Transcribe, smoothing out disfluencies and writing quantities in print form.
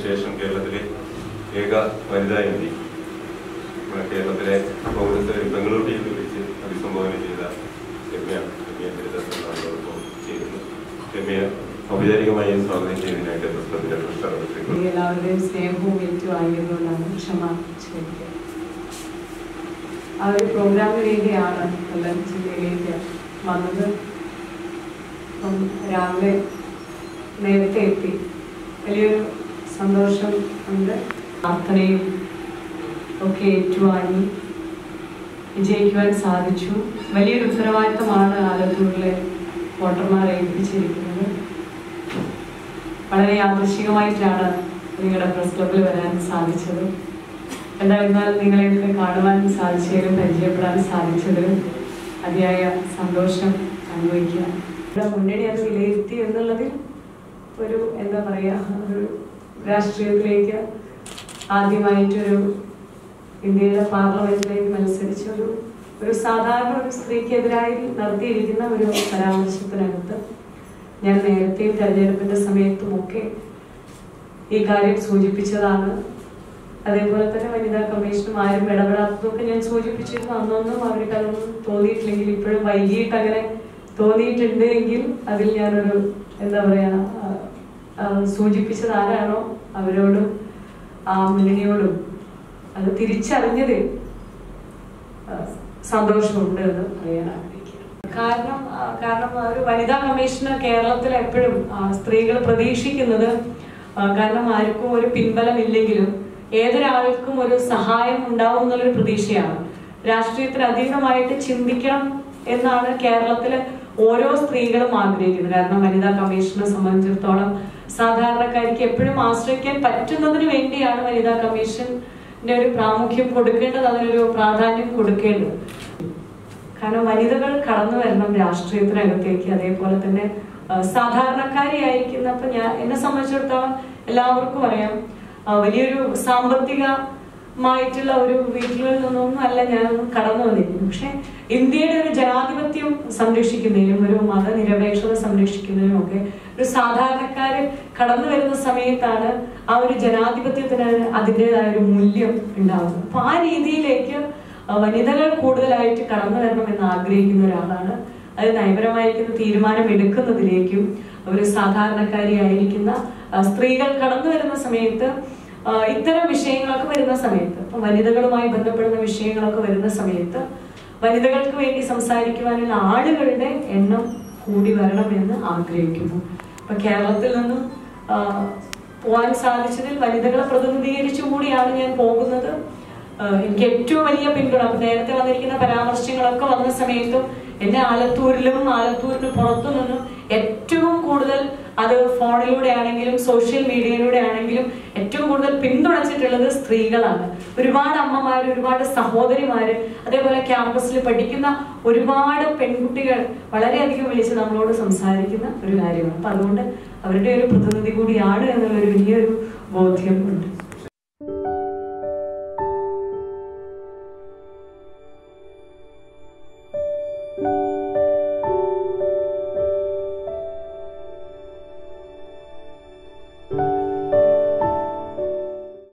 ശേഷം കേരളത്തിലെ ഏക വനിതാ MP കേരളത്തിലെ കോൺഗ്രസ് ബംഗളൂരു ടീമിൽ വിളിച്ച് അഭിസംബോധന ചെയ്ത രമ്യാണ്. ചെയ്യുന്നു. രമ്യ ഔപചാരികമായി സ്വാഗതം ചെയ്യുന്നതിനായിട്ട് പ്രശ്നത്തിന്റെ പ്രശ്നം എല്ലാവരുടെയും സ്നേഹവും ഏറ്റുവാങ്ങിയതുകൊണ്ടാണ് ക്ഷമ ചോദിക്കുക. ആ ഒരു പ്രോഗ്രാമിന് വേണ്ടിയാണ് കൊല്ലം ജില്ലയിലേക്ക് വന്നത്. അപ്പം രാവിലെ നേരത്തെ എത്തി. വലിയൊരു സന്തോഷം ഉണ്ട്. പ്രാർത്ഥനയും ഒക്കെ ഏറ്റുവാങ്ങി വിജയിക്കുവാൻ സാധിച്ചു. വലിയൊരു ഉത്തരവാദിത്തമാണ് ആലത്തൂരിലെ വോട്ടർമാരെ ഏൽപ്പിച്ചിരിക്കുന്നത്. വളരെ യാദൃശ്ചികമായിട്ടാണ് നിങ്ങളുടെ പ്രസ് ക്ലബിൽ വരാൻ സാധിച്ചത്. എന്തായിരുന്നാലും നിങ്ങളെയൊക്കെ കാണുവാൻ സാധിച്ചതിലും പരിചയപ്പെടാൻ സാധിച്ചതിലും അതിയായ സന്തോഷം അനുഭവിക്കുക. ഇവിടെ മുന്നണി അത് വിലയിരുത്തി എന്നുള്ളതിൽ ഒരു എന്താ പറയുക, ഒരു രാഷ്ട്രീയത്തിലേക്ക് ആദ്യമായിട്ടൊരു ഇന്ത്യയുടെ പാർലമെന്റിലേക്ക് മത്സരിച്ച ഒരു സാധാരണ ഒരു സ്ത്രീക്കെതിരായി നടത്തിയിരിക്കുന്ന ഒരു പരാമർശത്തിനകത്ത് ഞാൻ നേരത്തെയും തെരഞ്ഞെടുപ്പിന്റെ സമയത്തുമൊക്കെ ഈ കാര്യം സൂചിപ്പിച്ചതാണ്. അതേപോലെ തന്നെ വനിതാ കമ്മീഷനും ആരും ഇടപെടാത്തതൊക്കെ ഞാൻ സൂചിപ്പിച്ചിരുന്നു. അന്നൊന്നും അവർക്ക് അതൊന്നും തോന്നിയിട്ടില്ലെങ്കിൽ ഇപ്പോഴും വൈകിട്ട് അങ്ങനെ തോന്നിയിട്ടുണ്ട് എങ്കിൽ അതിൽ ഞാനൊരു എന്താ പറയാ സൂചിപ്പിച്ചത് ആരാണോ അവരോടും ആ മുന്നണിയോടും അത് തിരിച്ചറിഞ്ഞത് സന്തോഷമുണ്ട് എന്ന് പറയാൻ ആഗ്രഹിക്കുന്നു. കാരണം ഒരു വനിതാ കമ്മീഷന് കേരളത്തിൽ എപ്പോഴും സ്ത്രീകൾ പ്രതീക്ഷിക്കുന്നത്, കാരണം ആർക്കും ഒരു പിൻബലമില്ലെങ്കിലും ഏതൊരാൾക്കും ഒരു സഹായം ഉണ്ടാവും എന്നുള്ളൊരു പ്രതീക്ഷയാണ്. രാഷ്ട്രീയത്തിന് അതീതമായിട്ട് ചിന്തിക്കണം എന്നാണ് കേരളത്തിലെ ഓരോ സ്ത്രീകളും ആഗ്രഹിക്കുന്നത്. കാരണം വനിതാ കമ്മീഷനെ സംബന്ധിച്ചിടത്തോളം സാധാരണക്കാർക്ക് എപ്പോഴും ആശ്രയിക്കാൻ പറ്റുന്നതിന് വേണ്ടിയാണ് വനിതാ കമ്മീഷന്റെ ഒരു പ്രാമുഖ്യം കൊടുക്കേണ്ടത്, അതിനൊരു പ്രാധാന്യം കൊടുക്കേണ്ടത്. കാരണം വനിതകൾ കടന്നു വരണം രാഷ്ട്രീയത്തിനകത്തേക്ക്. അതേപോലെ തന്നെ സാധാരണക്കാരിയായിരിക്കുന്ന, അപ്പൊ എന്നെ സംബന്ധിച്ചിടത്തോളം എല്ലാവർക്കും അറിയാം, വലിയൊരു സാമ്പത്തികമായിട്ടുള്ള ഒരു വീട്ടിൽ നിന്നൊന്നും അല്ല ഞാനൊന്നും കടന്നു വന്നിരിക്കുന്നു. പക്ഷെ ഇന്ത്യയുടെ ഒരു ജനാധിപത്യം സംരക്ഷിക്കുന്നതിനും ഒരു മതനിരപേക്ഷത സംരക്ഷിക്കുന്നതിനും ഒക്കെ ഒരു സാധാരണക്കാര് കടന്നു വരുന്ന സമയത്താണ് ആ ഒരു ജനാധിപത്യത്തിന് അതിൻ്റെതായ ഒരു മൂല്യം ഉണ്ടാവുന്നത്. അപ്പൊ ആ രീതിയിലേക്ക് വനിതകൾ കൂടുതലായിട്ട് കടന്നു വരണം എന്ന് ആഗ്രഹിക്കുന്ന ഒരാളാണ്. അത് നയപരമായിരിക്കുന്ന തീരുമാനം എടുക്കുന്നതിലേക്കും ഒരു സാധാരണക്കാരിയായിരിക്കുന്ന സ്ത്രീകൾ കടന്നു വരുന്ന സമയത്ത്, ഇത്തരം വിഷയങ്ങളൊക്കെ വരുന്ന സമയത്ത്, ഇപ്പൊ വനിതകളുമായി ബന്ധപ്പെടുന്ന വിഷയങ്ങളൊക്കെ വരുന്ന സമയത്ത് വനിതകൾക്ക് വേണ്ടി സംസാരിക്കുവാനുള്ള ആളുകളുടെ എണ്ണം കൂടി വരണമെന്ന് ആഗ്രഹിക്കുന്നു. ഇപ്പൊ കേരളത്തിൽ നിന്നും പോകാൻ സാധിച്ചതിൽ വനിതകളെ പ്രതിനിധീകരിച്ചുകൂടിയാണ് ഞാൻ പോകുന്നത്. എനിക്ക് ഏറ്റവും വലിയ പിന്തുണ, നേരത്തെ വന്നിരിക്കുന്ന പരാമർശങ്ങളൊക്കെ വന്ന സമയത്തും എന്നെ ആലത്തൂരിലും ആലത്തൂരിന് പുറത്തു നിന്നും ഏറ്റവും കൂടുതൽ, അത് ഫോണിലൂടെ ആണെങ്കിലും സോഷ്യൽ മീഡിയയിലൂടെ ആണെങ്കിലും ഏറ്റവും കൂടുതൽ പിന്തുണച്ചിട്ടുള്ളത് സ്ത്രീകളാണ്. ഒരുപാട് അമ്മമാര്, ഒരുപാട് സഹോദരിമാര്, അതേപോലെ ക്യാമ്പസിൽ പഠിക്കുന്ന ഒരുപാട് പെൺകുട്ടികൾ വളരെയധികം വിളിച്ച് നമ്മളോട് സംസാരിക്കുന്ന ഒരു കാര്യമാണ്. അപ്പൊ അതുകൊണ്ട് അവരുടെ ഒരു പ്രതിനിധി കൂടിയാണ് എന്നുള്ളൊരു വലിയൊരു ബോധ്യം ഉണ്ട്.